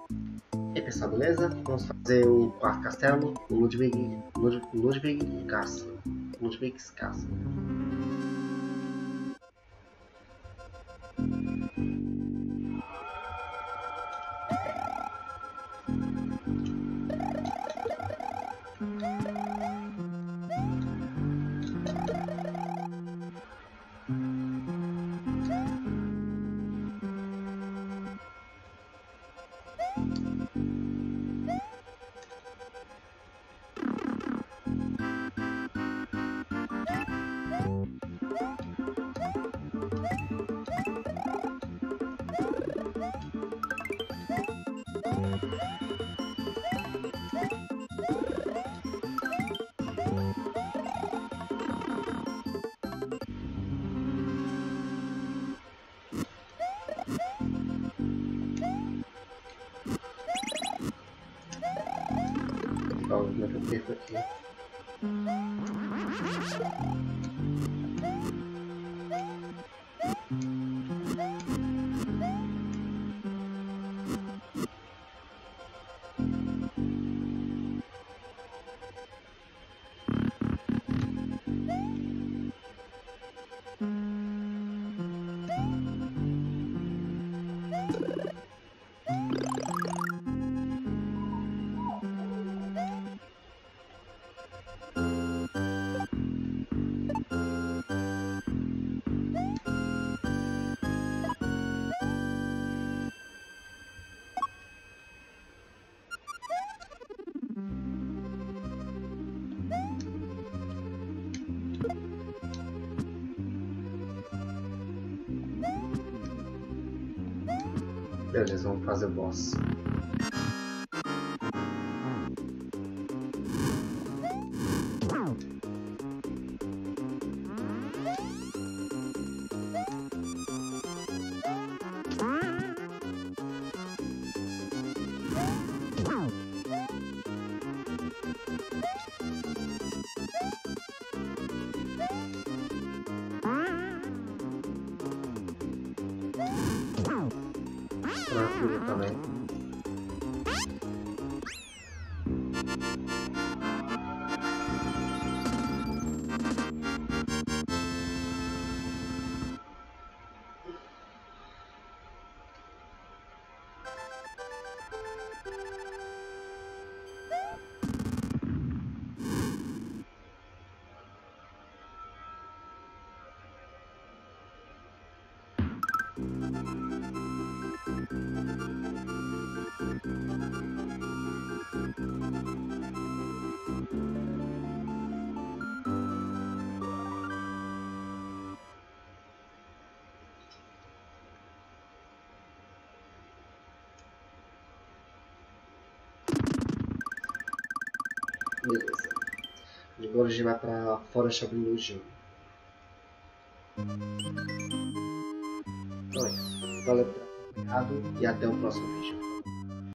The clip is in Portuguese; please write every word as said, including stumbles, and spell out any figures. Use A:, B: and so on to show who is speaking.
A: E aí pessoal, beleza? Vamos fazer o quarto castelo, o Ludwig, Ludwig, Ludwig Castle. Ludwig's Castle. Ó, como é que eu perco aqui? Beleza, vamos fazer o boss. Tranquilo também. Beleza. Agora a gente vai para Forest of Illusion. Então é isso. Valeu por ter acompanhado e até o próximo vídeo.